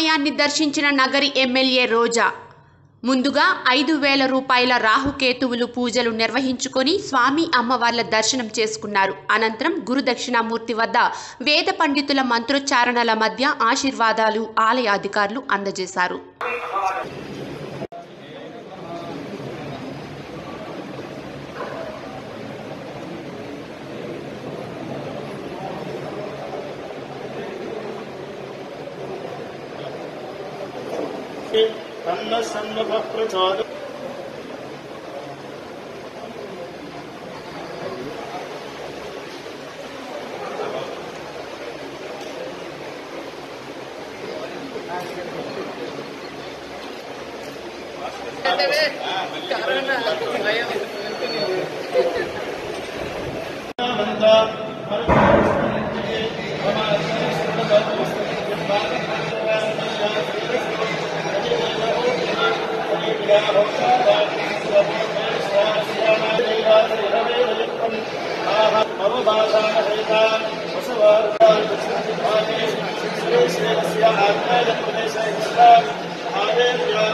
ఆలయాన్ని దర్శించిన నగరి ఎమ్మెల్యే రోజా ముందుగా 5,000 రూపాయల రాహుకేతువులు పూజలు నిర్వహించుకొని స్వామి అమ్మవార్ల దర్శనం చేసుకున్నారు. అనంతరం గురుదక్షిణామూర్తి వద్ద వేద పండితుల మంత్రోచ్చారణల మధ్య ఆశీర్వాదాలు ఆలయ అధికారులు అందజేశారు. Srikalahasthiswara Swamy